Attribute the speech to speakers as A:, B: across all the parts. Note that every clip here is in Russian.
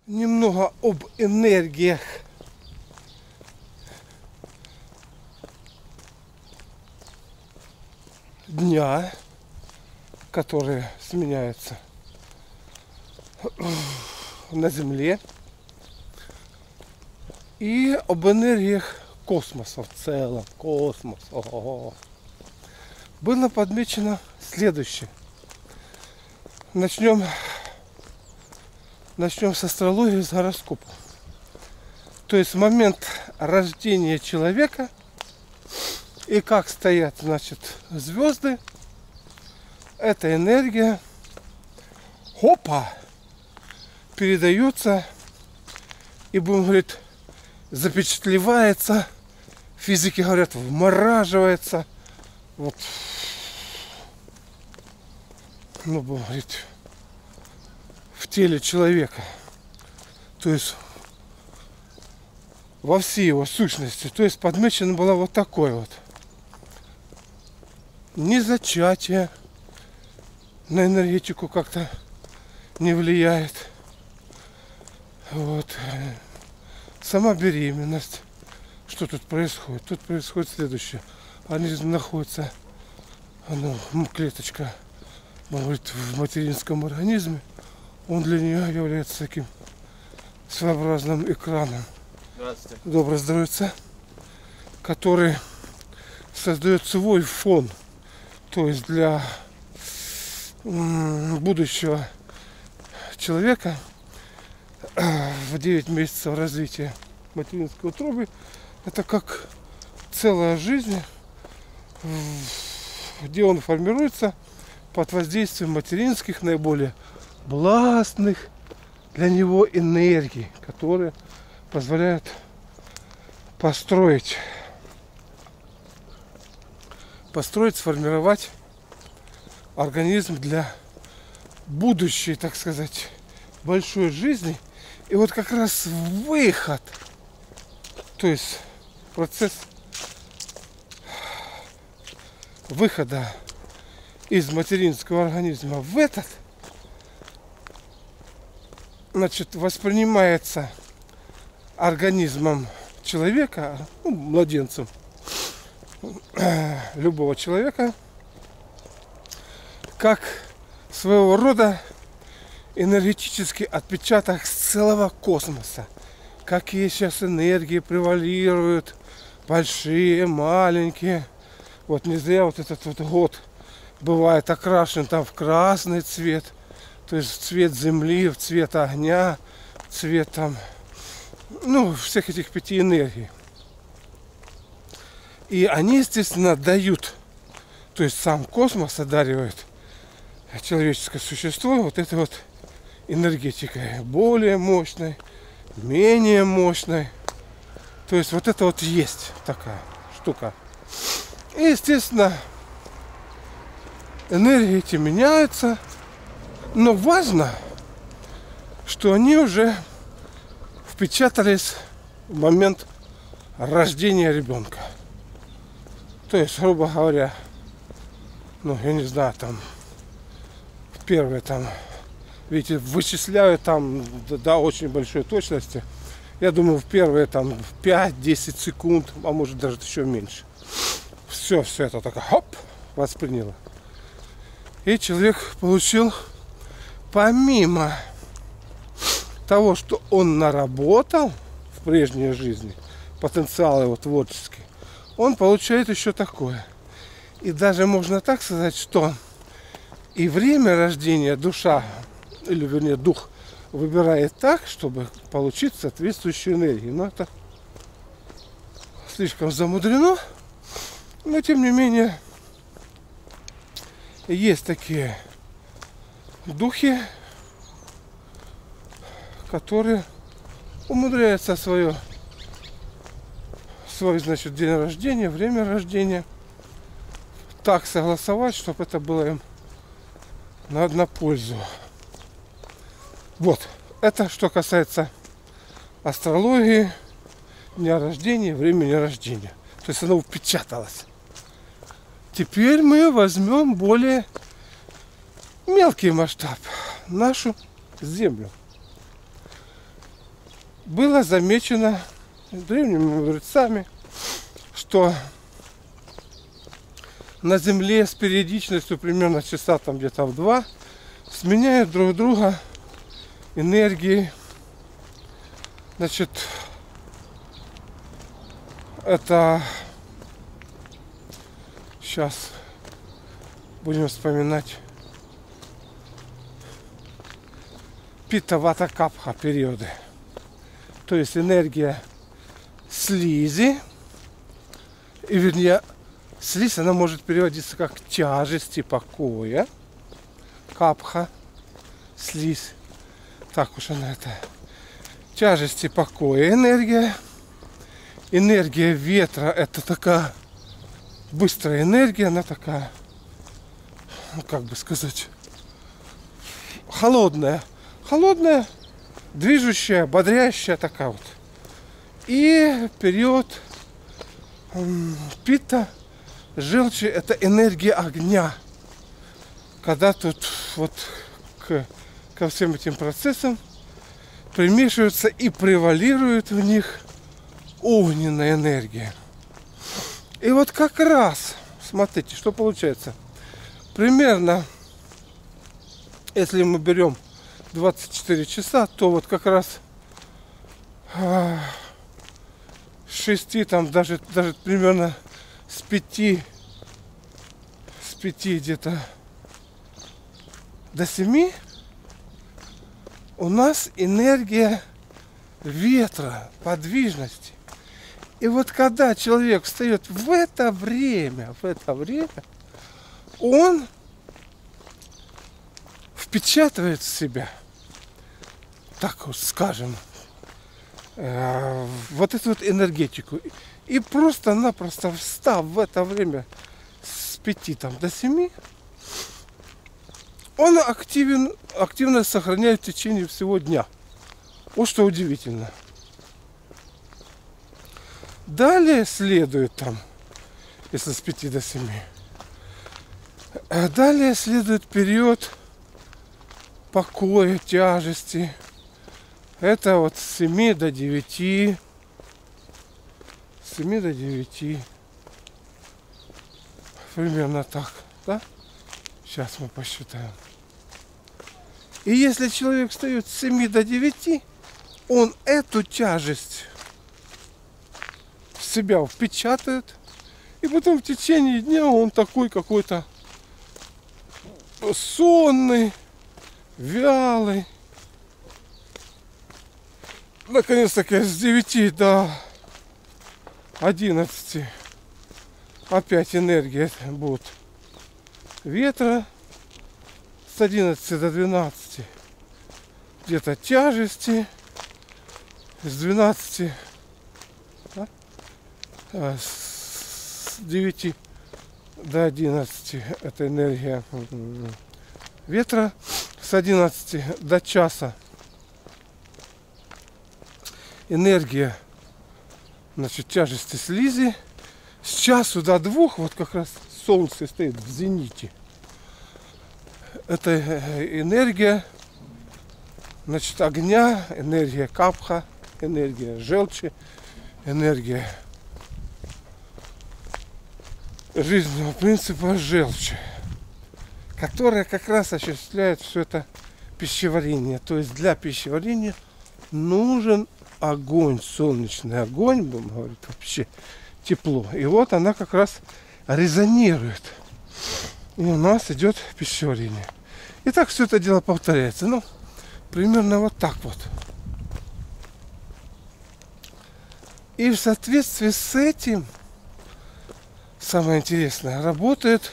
A: Немного об энергиях дня, которые сменяются на Земле, и об энергиях космоса в целом. Космос. Ого. Было подмечено следующее. Начнем с астрологии, с гороскопа. То есть момент рождения человека и как стоят, значит, звезды. Эта энергия, хопа, передается и, будем говорить, запечатлевается. Физики говорят, вмораживается. Вот. Ну, будем говорить, в теле человека. То есть во всей его сущности. То есть подмечено было вот такое вот. Не зачатие на энергетику как-то не влияет. Вот. Сама беременность. Что тут происходит? Тут происходит следующее. Организм находится, клеточка, говорит, в материнском организме. Он для нее является таким своеобразным экраном.
B: Здравствуйте.
A: Доброе здоровье. Который создает свой фон. То есть для будущего человека в 9 месяцев развития материнской утробы это как целая жизнь, где он формируется под воздействием материнских наиболее властных для него энергий, которые позволяют построить, сформировать организм для будущей, так сказать, большой жизни. И вот как раз выход, то есть процесс выхода из материнского организма в этот, значит, воспринимается организмом человека, младенцем, любого человека, как своего рода энергетический отпечаток с целого космоса. Какие сейчас энергии превалируют, большие, маленькие. Вот не зря вот этот вот год бывает окрашен там в красный цвет, то есть в цвет земли, в цвет огня, в цвет там, всех этих 5 энергий. И они, естественно, дают, то есть сам космос одаривает человеческое существо вот этой вот энергетикой, более мощной, менее мощной. То есть вот это вот есть такая штука. И, естественно, энергии эти меняются, но важно, что они уже впечатались в момент рождения ребенка. То есть, грубо говоря, я не знаю, там в первые там, видите, вычисляют там до очень большой точности. Я думаю, в первые там 5-10 секунд, а может даже еще меньше. Все это так хоп, восприняло. И человек получил, помимо того, что он наработал в прежней жизни, потенциал его творческий, он получает еще такое. И даже можно так сказать, что и время рождения душа, или вернее дух, выбирает так, чтобы получить соответствующую энергию. Но это слишком замудрено. Но тем не менее есть такие духи, которые умудряются свой, значит, день рождения, время рождения так согласовать, чтобы это было им на пользу. Вот, это что касается астрологии, дня рождения, времени рождения. То есть оно впечаталось. Теперь мы возьмем более мелкий масштаб, нашу Землю. было замечено древними мудрецами, что на Земле с периодичностью примерно часа там где-то в 2 сменяют друг друга энергии. Значит, это сейчас будем вспоминать пита-вата-капха периоды. То есть энергия слизи, и вернее слизь, она может переводиться как тяжести покоя. Капха, слизь. Так уж она это. Тяжести покоя энергия. Энергия ветра это такая быстрая энергия, она такая, ну, как бы сказать, холодная. Холодная, движущая, бодрящая такая вот. И период пита, желчи, это энергия огня. Когда тут вот ко всем этим процессам примешиваются и превалирует в них огненная энергия. И вот как раз, смотрите, что получается. Примерно, если мы берем 24 часа, то вот как раз 6, там даже примерно с 5 где-то до 7 у нас энергия ветра, подвижности. И вот когда человек встает в это время, он впечатывает в себя, так вот скажем, вот эту вот энергетику. И просто-напросто встав в это время с 5 там, до 7, он активно сохраняет в течение всего дня. Вот что удивительно. Далее следует там, если с 5 до 7, далее следует период покоя, тяжести. Это вот с 7 до 9. С 7 до 9. Примерно так, да? Сейчас мы посчитаем. И если человек встает с 7 до 9, он эту тяжесть в себя впечатает. И потом в течение дня он такой какой-то сонный, вялый. Наконец-таки с 9 до 11 опять энергия будет ветра. С 11 до 12 где-то тяжести. С 12, да? С 9 до 11 это энергия ветра. С 11 до часа энергия, значит, тяжести слизи. С часу до 2 вот как раз солнце стоит в зените. Это энергия, значит, огня, энергия капха, энергия желчи, энергия жизненного принципа желчи, которая как раз осуществляет все это пищеварение. То есть для пищеварения нужен огонь, солнечный огонь, будем говорить, вообще тепло. И вот она как раз резонирует. И у нас идет пищеварение. И так все это дело повторяется. Ну, примерно вот так вот. И в соответствии с этим, самое интересное, работают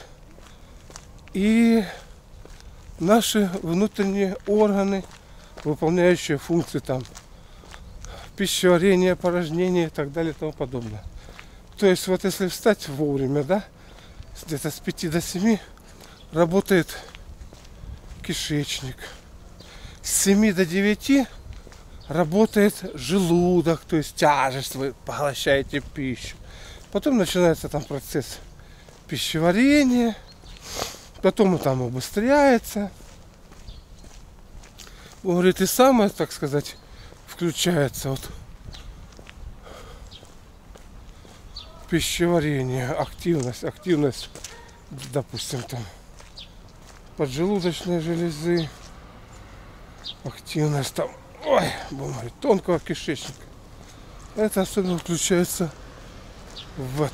A: и наши внутренние органы, выполняющие функции там пищеварения, порожнения и так далее и тому подобное. То есть вот если встать вовремя, да, где-то с 5 до 7 работает кишечник. С 7 до 9 работает желудок, то есть тяжесть, вы поглощаете пищу. Потом начинается там процесс пищеварения, потом он там обостряется. Говорит, и самое, так сказать, включается вот пищеварение, активность, допустим, там поджелудочной железы, активность там, ой, бумаги, тонкого кишечника. Это особенно включается в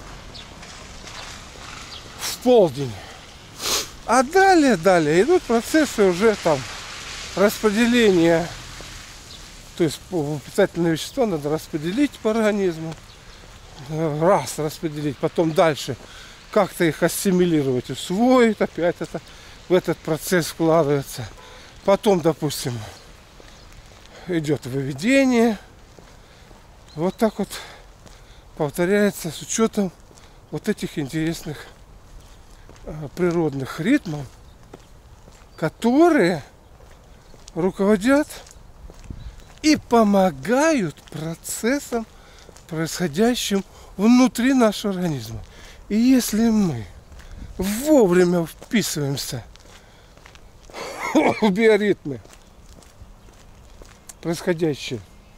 A: полдень. А далее идут процессы уже там распределения. То есть питательные вещества надо распределить по организму. Раз распределить, потом дальше как-то их ассимилировать, усвоить, опять это в этот процесс вкладывается. Потом, допустим, идет выведение. Вот так вот повторяется с учетом вот этих интересных природных ритмов, которые руководят и помогают процессам, происходящим внутри нашего организма. И если мы вовремя вписываемся в биоритмы, происходящие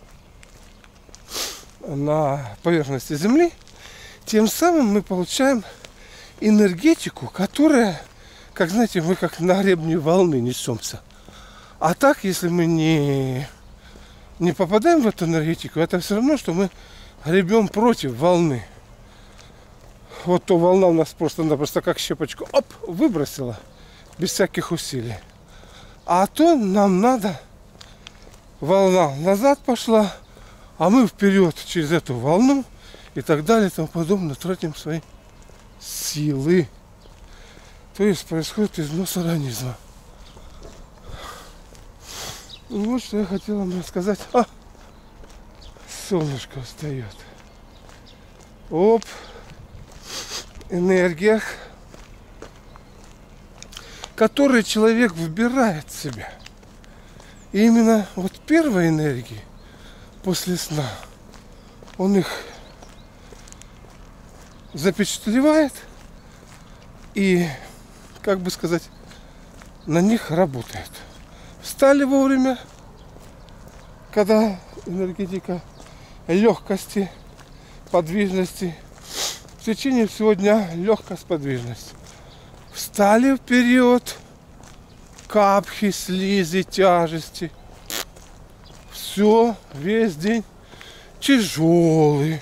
A: на поверхности Земли, тем самым мы получаем энергетику, которая, как знаете, мы как на гребне волны несемся. А так, если мы не попадаем в эту энергетику, это все равно, что мы гребем против волны. Вот то волна у нас просто-напросто как щепочку, оп, выбросила, без всяких усилий. А то нам надо, волна назад пошла, а мы вперед через эту волну и так далее и тому подобное тратим свои силы. То есть происходит износ организма. И вот что я хотел вам рассказать. Солнышко встает. Об энергиях, которые человек выбирает в себя. И именно вот первые энергии после сна, он их запечатлевает и, как бы сказать, на них работает. Встали вовремя, когда энергетика легкости, подвижности, в течение всего дня легкость, подвижность. Встали вперед, капхи, слизи, тяжести. Все, весь день тяжелый.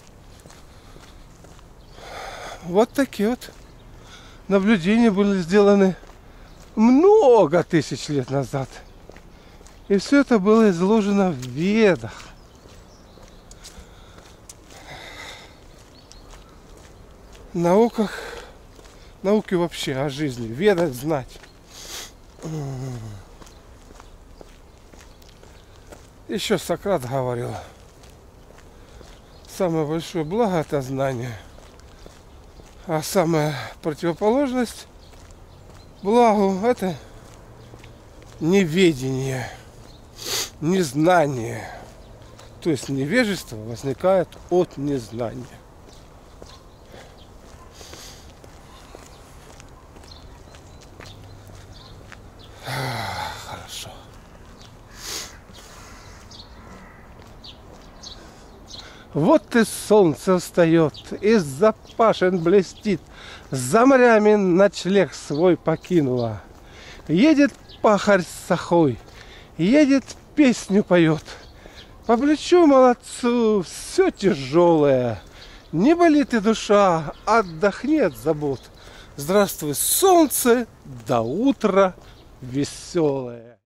A: Вот такие вот наблюдения были сделаны много тысяч лет назад. И все это было изложено в Ведах. Науке вообще о жизни. Ведать, знать. Еще Сократ говорил, самое большое благо — это знание. А самая противоположность благу — это неведение, незнание. То есть невежество возникает от незнания. Хорошо. Вот и солнце встает, из-за пашен блестит, за морями ночлег свой покинула. Едет пахарь с сахой, едет, песню поет. По плечу молодцу все тяжелое, не болит и душа, отдохни от забот. Здравствуй, солнце, до утра веселое.